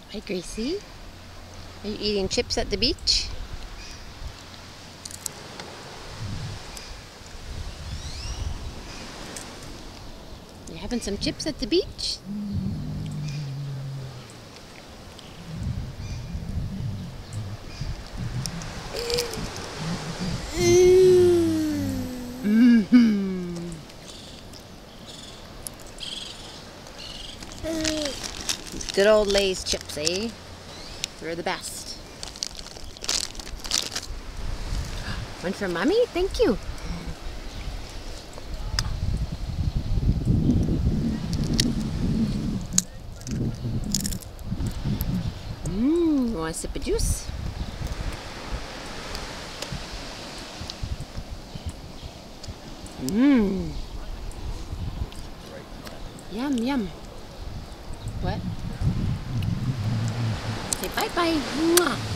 Hi, Gracie. Are you eating chips at the beach? You having some chips at the beach? Good old Lay's chips, eh? They're the best. One for Mommy? Thank you. Want a sip of juice? Yum, yum. What? Say bye-bye.